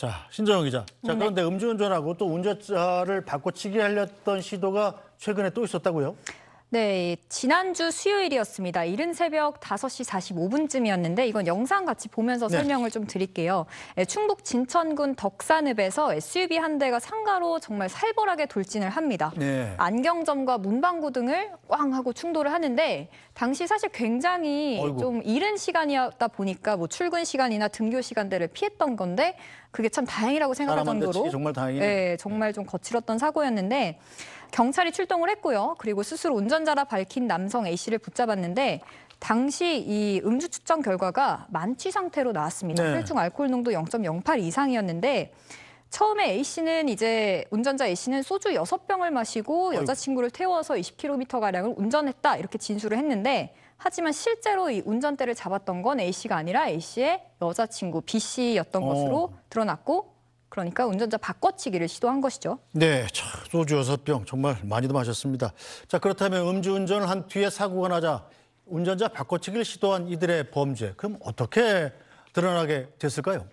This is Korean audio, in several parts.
자, 신정은 기자. 자, 그런데 음주운전하고 또 운전자를 바꿔치기 하려던 시도가 최근에 또 있었다고요? 네, 지난주 수요일이었습니다. 이른 새벽 5시 45분쯤이었는데 이건 영상 같이 보면서 설명을 좀 드릴게요. 충북 진천군 덕산읍에서 SUV 한 대가 상가로 정말 살벌하게 돌진을 합니다. 네. 안경점과 문방구 등을 꽝 하고 충돌을 하는데 당시 사실 굉장히 좀 이른 시간이었다 보니까 뭐 출근 시간이나 등교 시간대를 피했던 건데 그게 참 다행이라고 생각할 정도로 정말 다행이네. 네, 정말 좀 거칠었던 사고였는데 경찰이 출동을 했고요. 그리고 스스로 운전자라 밝힌 남성 A씨를 붙잡았는데 당시 이 음주 측정 결과가 만취 상태로 나왔습니다. 네. 혈중 알코올 농도 0.08 이상이었는데 처음에 A씨는 이제 운전자 A씨는 소주 6병을 마시고 여자친구를 태워서 20km가량을 운전했다 이렇게 진술을 했는데 하지만 실제로 이 운전대를 잡았던 건 A씨가 아니라 A씨의 여자친구 B씨였던 것으로 드러났고 그러니까 운전자 바꿔치기를 시도한 것이죠. 네, 소주 6병 정말 많이도 마셨습니다. 자, 그렇다면 음주운전을 한 뒤에 사고가 나자 운전자 바꿔치기를 시도한 이들의 범죄, 그럼 어떻게 드러나게 됐을까요?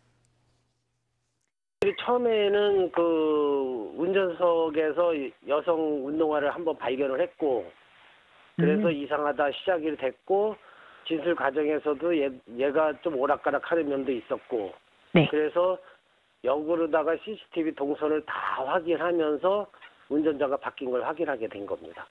처음에는 그 운전석에서 여성 운동화를 한번 발견을 했고 그래서 이상하다 시작이 됐고 진술 과정에서도 얘가 좀 오락가락하는 면도 있었고 그래서 역으로다가 CCTV 동선을 다 확인하면서 운전자가 바뀐 걸 확인하게 된 겁니다.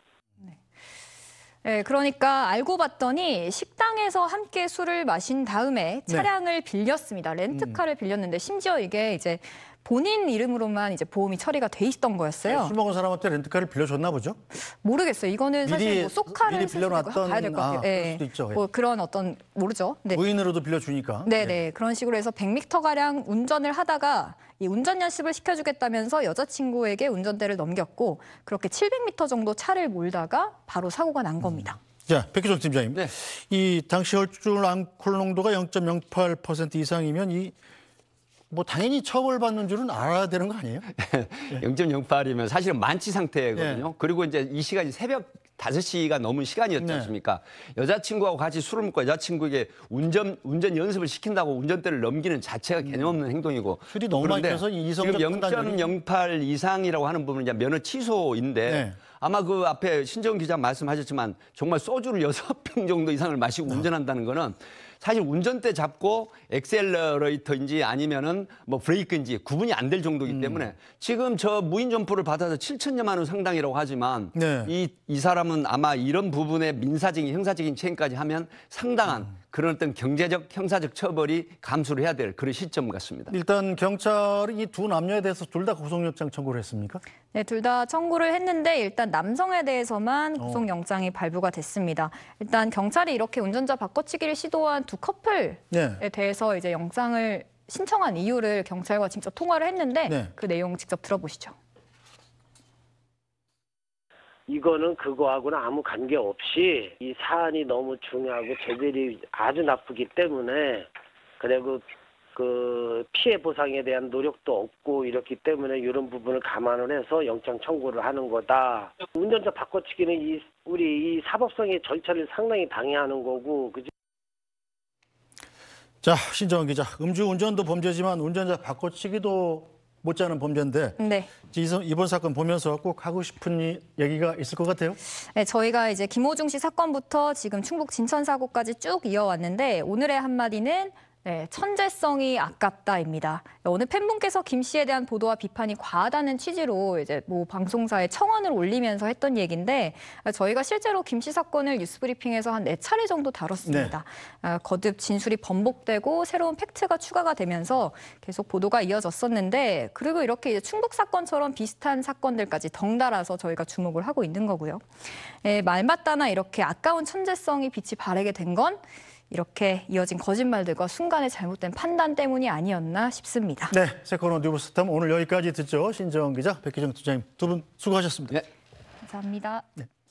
네, 그러니까 알고 봤더니 식당에서 함께 술을 마신 다음에 차량을 빌렸습니다. 렌트카를 빌렸는데 심지어 이게 이제 본인 이름으로만 이제 보험이 처리가 돼 있던 거였어요. 술 먹은 사람한테 렌트카를 빌려줬나 보죠? 모르겠어요. 이거는 사실 뭐 쏘카를 미리 빌려놨던 봐야 될 것 같아요. 그럴 수도 있죠. 뭐 그런 어떤 모르죠. 네. 무인으로도 빌려주니까. 네네. 그런 식으로 해서 100m가량 운전을 하다가 이 운전 연습을 시켜주겠다면서 여자친구에게 운전대를 넘겼고 그렇게 700m 정도 차를 몰다가 바로 사고가 난 겁니다. 자, 백희정 팀장님. 이 당시 혈중 알코올 농도가 0.08% 이상이면 뭐 당연히 처벌받는 줄은 알아야 되는 거 아니에요? 0.08이면 사실은 만취 상태거든요. 그리고 이제 이 시간이 새벽 5시가 넘은 시간이었지 않습니까? 여자친구하고 같이 술을 먹고 여자친구에게 운전 연습을 시킨다고 운전대를 넘기는 자체가 개념 없는 행동이고. 술이 너무 많이 껴서 이성적 지금 0.08 이상이라고 하는 부분은 이제 면허 취소인데 아마 그 앞에 신정은 기자 말씀하셨지만 정말 소주를 6병 정도 이상을 마시고 운전한다는 거는 사실 운전대 잡고 엑셀러레이터인지 아니면은 뭐 브레이크인지 구분이 안 될 정도이기 때문에 지금 저 무인 점포를 받아서 7천여만 원 상당이라고 하지만 이 사람은 아마 이런 부분에 민사적인 형사적인 책임까지 하면 상당한 그런 어떤 경제적 형사적 처벌이 감수를 해야 될 그런 시점 같습니다. 일단 경찰이 이 두 남녀에 대해서 둘 다 구속영장 청구를 했습니까? 네, 둘 다 청구를 했는데 일단 남성에 대해서만 구속영장이 발부가 됐습니다. 일단 경찰이 이렇게 운전자 바꿔치기를 시도한 두 커플에 대해서 이제 영장을 신청한 이유를 경찰과 직접 통화를 했는데 그 내용 직접 들어보시죠. 이거는 그거하고는 아무 관계없이 이 사안이 너무 중요하고 죄질이 아주 나쁘기 때문에 그리고 그 피해 보상에 대한 노력도 없고 이렇기 때문에 이런 부분을 감안을 해서 영장 청구를 하는 거다. 운전자 바꿔치기는 우리 이 사법성의 절차를 상당히 방해하는 거고. 그죠? 자, 신정은 기자. 음주운전도 범죄지만 운전자 바꿔치기도 못지않은 범죄인데 이번 사건 보면서 꼭 하고 싶은 얘기가 있을 것 같아요. 네, 저희가 이제 김호중 씨 사건부터 지금 충북 진천 사고까지 쭉 이어왔는데 오늘의 한마디는 천재성이 아깝다입니다. 오늘 팬분께서 김 씨에 대한 보도와 비판이 과하다는 취지로 이제 뭐 방송사에 청원을 올리면서 했던 얘기인데 저희가 실제로 김 씨 사건을 뉴스브리핑에서 한 4차례 정도 다뤘습니다. 거듭 진술이 번복되고 새로운 팩트가 추가가 되면서 계속 보도가 이어졌었는데 그리고 이렇게 이제 충북 사건처럼 비슷한 사건들까지 덩달아서 저희가 주목을 하고 있는 거고요. 말맞다나 이렇게 아까운 천재성이 빛이 바래게 된 건 이렇게 이어진 거짓말들과 순간의 잘못된 판단 때문이 아니었나 싶습니다. 네, 세컨드 뉴스타임 오늘 여기까지 듣죠. 신정은 기자, 백희정 팀장님 두 분 수고하셨습니다. 감사합니다.